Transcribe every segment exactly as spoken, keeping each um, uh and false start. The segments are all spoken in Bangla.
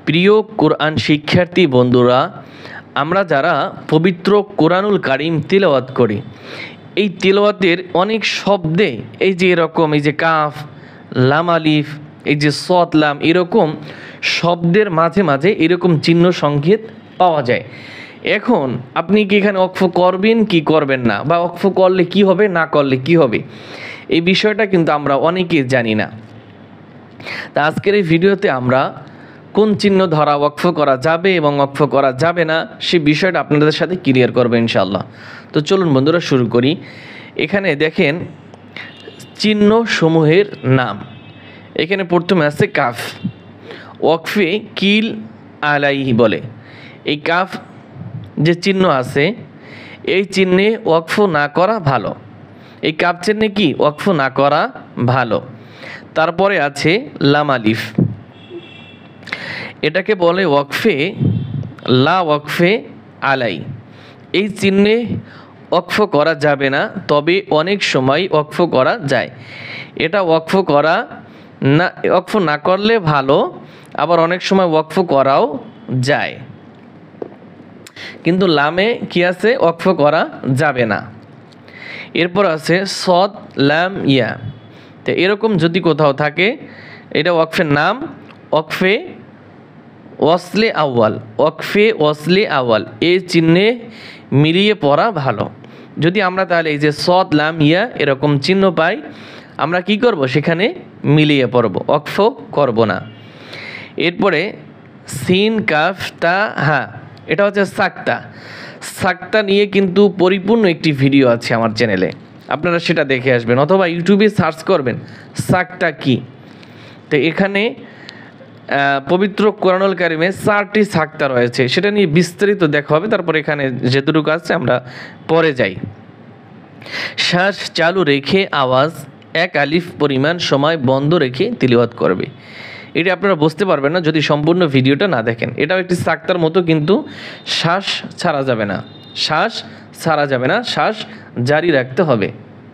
প্রিয় কোরআন শিক্ষার্থী বন্ধুরা, আমরা যারা পবিত্র কোরআনুল কারীম তিলাওয়াত করি, এই তিলাওয়াতের অনেক শব্দে এই যে এরকম এই যে কাফ, লাম, আলিফ, এই যে সদ, লাম, এরকম শব্দের মাঝে মাঝে এরকম চিহ্ন সংকেত পাওয়া যায়। এখন আপনি কি এখানে ওয়াকফ করবেন কি করবেন না, বা ওয়াকফ করলে কি হবে, না করলে কি হবে, এই বিষয়টা কিন্তু আমরা অনেকেই জানি না। তা আজকের এই ভিডিওতে আমরা কোন চিহ্ন ধরা ওয়াকফ করা যাবে এবং ওয়াকফ করা যাবে না সেই বিষয়টা আপনাদের সাথে ক্লিয়ার করবো ইনশাআল্লাহ। তো চলুন বন্ধুরা শুরু করি। এখানে দেখেন চিহ্ন সমূহের নাম। এখানে প্রথমে আছে কাফ, ওয়াকফে কিল আলাইহি বলে। এই কাফ যে চিহ্ন আছে, এই চিহ্নে ওয়াকফ না করা ভালো। এই কাফ চিহ্নে কি ওয়াকফ না করা ভালো। তারপরে আছে লাম, আলিফ, এটাকে বলে ওয়াকফে লা ওয়াকফে আলাই। এই চিহ্নে ওয়াকফ করা যাবে না, তবে অনেক সময় ওয়াকফ করা যায়। এটা ওয়াকফ করা না, ওয়াকফ না করলে ভালো, আবার অনেক সময় ওয়াকফ করাও যায়। কিন্তু লামে কি আছে, ওয়াকফ করা যাবে না। এরপর আছে সদ, লাম, ইয়া। তো এরকম যদি কোথাও থাকে, এটা ওয়াকফের নাম, ওয়াকফে ওয়াসলে আউয়াল, ওয়াকফে ওয়াসলে আউয়াল, এই চিহ্নে মিলিয়ে পড়া ভালো। যদি আমরা তাহলে এই যে সদ, লাম, ইয়া এরকম চিহ্ন পাই, আমরা কি করব, সেখানে মিলিয়ে পড়ব, ওয়াকফ করব না। এরপরে সিন, কাফ, তা, হা, এটা হচ্ছে সাক্তা। সাক্তা নিয়ে কিন্তু পরিপূর্ণ একটি ভিডিও আছে আমার চ্যানেলে, আপনারা সেটা দেখে আসবেন, অথবা ইউটিউবে সার্চ করবেন সাক্তা কি। তো এখানে পবিত্র কোরআনুল কারীমে চারটি সাক্তা রয়েছে, সেটা নিয়ে বিস্তারিত দেখা হবে। তারপর এখানে যেটুকু আছে আমরা পরে যাই। শ্বাস চালু রেখে আওয়াজ এক আলিফ পরিমাণ সময় বন্ধ রেখে তিলাওয়াত করবে। এটা আপনারা বুঝতে পারবেন না যদি সম্পূর্ণ ভিডিওটা না দেখেন। এটাও একটি সাক্তার মতো, কিন্তু শ্বাস ছাড়া যাবে না, শ্বাস ছাড়া যাবে না, শ্বাস জারি রাখতে হবে।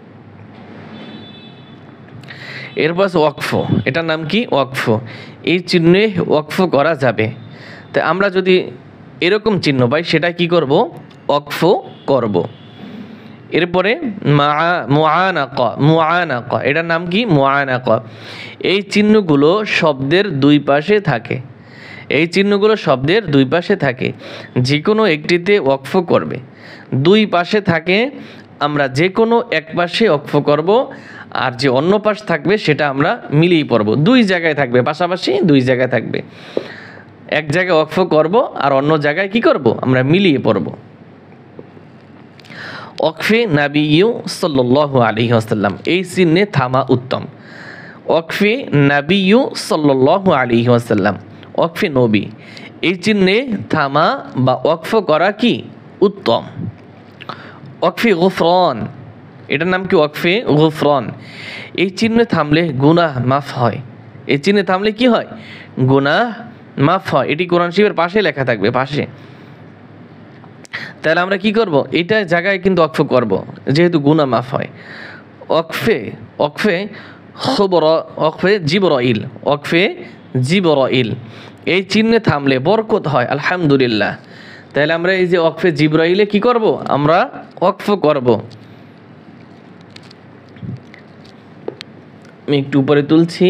এরপর ওয়াকফ, এটার নাম কি, ওয়াকফ। এই চিহ্নে ওয়াকফ করা যাবে। তো আমরা যদি এরকম চিহ্ন পাই, সেটা কি করব, ওয়াকফ করব। এরপরে মা মুআনাকা, মুআনাকা, এটার নাম কি, মুআনাকা। এই চিহ্নগুলো শব্দের দুই পাশে থাকে, এই চিহ্নগুলো শব্দের দুই পাশে থাকে, যে কোনো একটিতে ওয়াকফ করবে। দুই পাশে থাকে, আমরা যে কোনো এক পাশে ওয়াকফ করব, আর যে অন্য পাশ থাকবে সেটা আমরা মিলিয়ে পড়ব। দুই জায়গায় থাকবে, পাশাপাশি দুই জায়গায় থাকবে, এক জায়গায় ওয়াকফ করব আর অন্য জায়গায় কি করব, আমরা মিলিয়ে পড়ব। ওয়াকফে নাবিয়্যু সাল্লাল্লাহু আলাইহি ওয়াসাল্লাম, এই চিহ্নে থামা উত্তম। ওয়াকফে নাবিয়্যু সাল্লাল্লাহু আলাইহি ওয়াসাল্লাম, ওয়াকফে নবী, এই চিহ্নে থামা বা ওয়াকফ করা কি উত্তম। ওয়াকফে গুফরান, এটার নাম কি, ওয়াকফে গুফরান। এই চিহ্নে থামলে গুনাহ মাফ হয়, এই চিহ্নে থামলে কি হয়, গুনাহ মাফ হয়। এটি কোরআন শরীফের পাশে লেখা থাকবে, পাশে। তাহলে আমরা কি করব, এইটা জায়গায় কিন্তু ওয়াকফ করব, যেহেতু গুনাহ মাফ হয়। ওয়াকফে ওয়াকফে খবর, ওয়াকফে জিবরাইল, ওয়াকফে জিবরাইল, এই চিহ্নে থামলে বরকত হয়, আলহামদুলিল্লাহ। তাহলে আমরা এই যে ওয়াকফে জিবরাইলে কি করব, আমরা ওয়াকফ করব। আমি একটু উপরে তুলছি।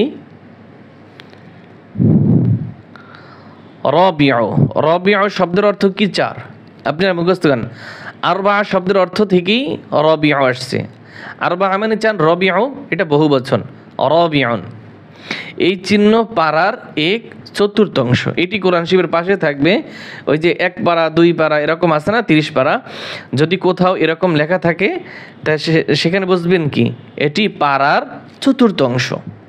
রবিউ, রবিউ শব্দের অর্থ কি, চার। আপনারা মুখস্থ করেন, আরবা শব্দের অর্থ থেকেই রবিউ আসছে। আরবা মানে চান, রবিউ এটা বহু বচন, রবিউন। এই চিহ্ন পারার এক চতুর্থাংশ, এটি কোরআন শরীফের পাশে থাকবে। ওই যে এক পারা, দুই পারা এরকম আছে না, তিরিশ পারা, যদি কোথাও এরকম লেখা থাকে তা সেখানে বুঝবেন কি, এটি পারার চতুর্থাংশ।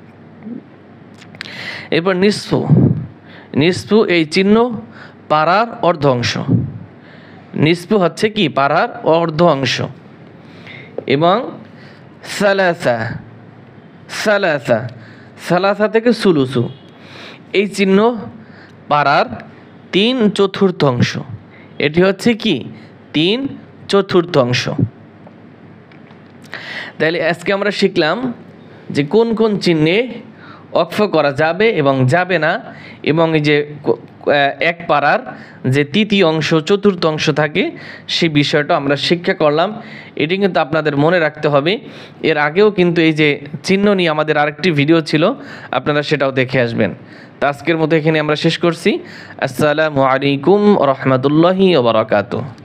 এরপর নিসফু, নিসফু এই চিহ্ন পারার অর্ধ অংশ, নিসফু হচ্ছে কি, পারার অর্ধ অংশ। এবং সালাসা, সালাসা, সালাসা থেকে সুলুসু, এই চিহ্ন পারার তিন চতুর্থাংশ, এটি হচ্ছে কি, তিন চতুর্থাংশ। তাহলে আজকে আমরা শিখলাম যে কোন কোন চিহ্নে ওয়াকফ করা যাবে এবং যাবে না, এবং এই যে এক পারার যে তৃতীয় অংশ চতুর্থ অংশ থাকে সেই বিষয়টা আমরা শিক্ষা করলাম। এটি কিন্তু আপনাদের মনে রাখতে হবে। এর আগেও কিন্তু এই যে চিহ্ন নিয়ে আমাদের আরেকটি ভিডিও ছিল, আপনারা সেটাও দেখে আসবেন। তো আজকের মতো এখানে আমরা শেষ করছি। আসসালামু আলাইকুম রহমতুল্লাহি ওয়া বারাকাতুহু।